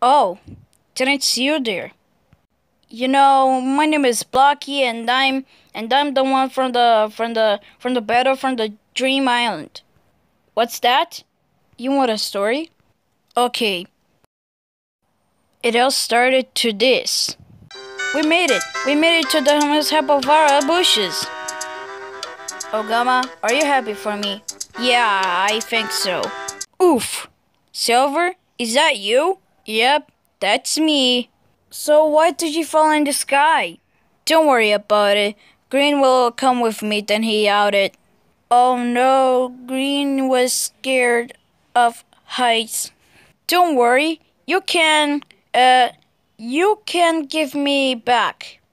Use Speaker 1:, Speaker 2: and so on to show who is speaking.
Speaker 1: Oh, didn't see you there. You know, my name is Blocky, and I'm the one from the battle from the Dream Island. What's that? You want a story? Okay. It all started to this. We made it. We made it to the Hepavara bushes. Oh, Gamma, are you happy for me? Yeah, I think so. Oof. Silver, is that you? Yep, that's me. So why did you fall in the sky? Don't worry about it. Green will come with me, then he outed. Oh no, Green was scared of heights. Don't worry, you can give me back.